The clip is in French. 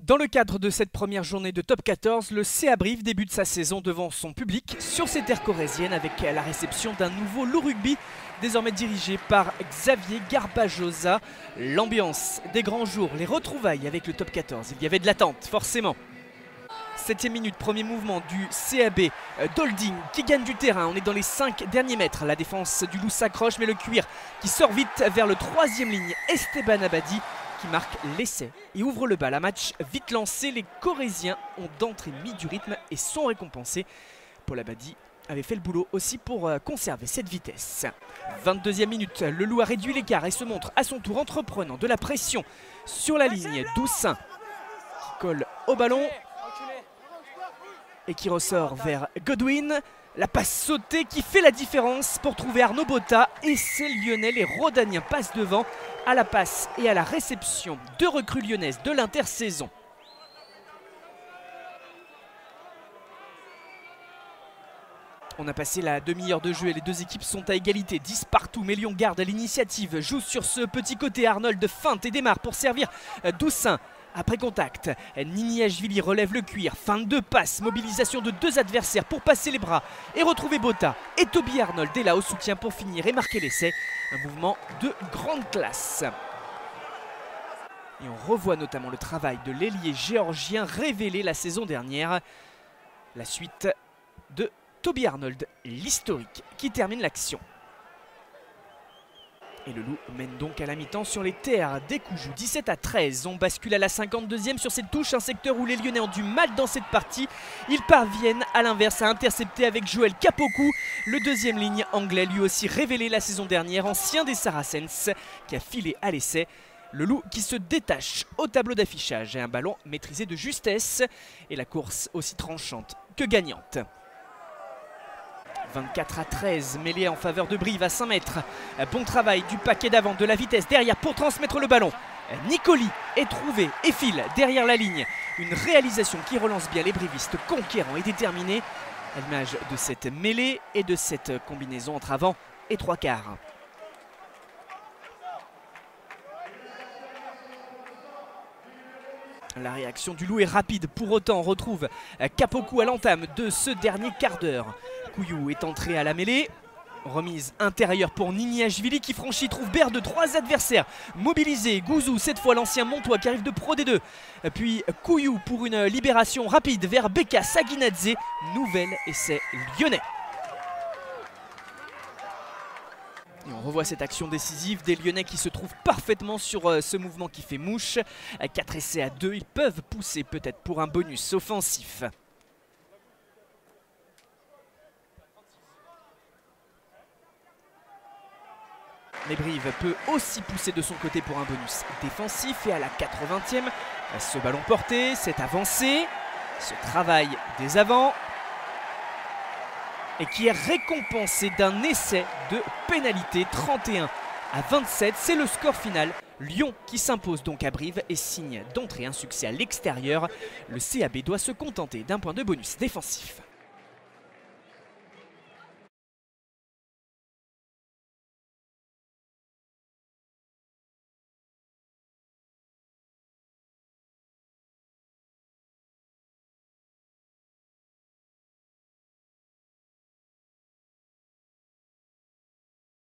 Dans le cadre de cette première journée de Top 14, le CA Brive débute sa saison devant son public sur ses terres corréziennes avec la réception d'un nouveau loup rugby désormais dirigé par Xavier Garbajosa. L'ambiance des grands jours, les retrouvailles avec le Top 14, il y avait de l'attente forcément. 7e minute, premier mouvement du CAB, Dolding qui gagne du terrain, on est dans les 5 derniers mètres, la défense du loup s'accroche mais le cuir qui sort vite vers le 3e ligne, Esteban Abadi qui marque l'essai et ouvre le bal. Un match vite lancé, les Corésiens ont d'entrée mis du rythme et sont récompensés. Paul Abadi avait fait le boulot aussi pour conserver cette vitesse. 22e minute, le loup a réduit l'écart et se montre à son tour entreprenant de la pression sur la ligne. Doussin qui colle au ballon et qui ressort vers Godwin. La passe sautée qui fait la différence pour trouver Arnaud Botta. Et ces Lyonnais, les Rodaniens, passent devant à la passe et à la réception. Deux recrues lyonnaises de l'intersaison. On a passé la demi-heure de jeu et les deux équipes sont à égalité. 10 partout, mais Lyon garde l'initiative. Joue sur ce petit côté, Arnold feinte et démarre pour servir Doussin. Après contact, Niniashvili relève le cuir, fin de passe, mobilisation de deux adversaires pour passer les bras et retrouver Botta. Et Toby Arnold est là au soutien pour finir et marquer l'essai. Un mouvement de grande classe. Et on revoit notamment le travail de l'ailier géorgien révélé la saison dernière. La suite de Toby Arnold, l'historique, qui termine l'action. Et le loup mène donc à la mi-temps sur les terres d'Écoujou. 17-13, on bascule à la 52e sur cette touche, un secteur où les Lyonnais ont du mal dans cette partie. Ils parviennent à l'inverse à intercepter avec Joël Capoku, le deuxième ligne anglais, lui aussi révélé la saison dernière, ancien des Saracens, qui a filé à l'essai. Le loup qui se détache au tableau d'affichage et un ballon maîtrisé de justesse et la course aussi tranchante que gagnante. 24-13, mêlée en faveur de Brive à 5 mètres. Bon travail du paquet d'avant, de la vitesse derrière pour transmettre le ballon. Nicoli est trouvé et file derrière la ligne. Une réalisation qui relance bien les brivistes conquérants et déterminés. À l'image de cette mêlée et de cette combinaison entre avant et trois quarts. La réaction du loup est rapide, pour autant on retrouve Capoku à l'entame de ce dernier quart d'heure. Couillou est entré à la mêlée, remise intérieure pour Niniashvili qui franchit, trouve Baird de trois adversaires mobilisés. Gouzou, cette fois l'ancien Montois qui arrive de Pro D2. Puis Couillou pour une libération rapide vers Beka Saginadze, nouvel essai lyonnais. Et on revoit cette action décisive des Lyonnais qui se trouvent parfaitement sur ce mouvement qui fait mouche. 4 essais à 2, ils peuvent pousser peut-être pour un bonus offensif. Mais Brive peut aussi pousser de son côté pour un bonus défensif. Et à la 80e, ce ballon porté, cette avancée, ce travail des avants. Et qui est récompensé d'un essai de pénalité. 31-27, c'est le score final. Lyon qui s'impose donc à Brive et signe d'entrée un succès à l'extérieur. Le CAB doit se contenter d'un point de bonus défensif.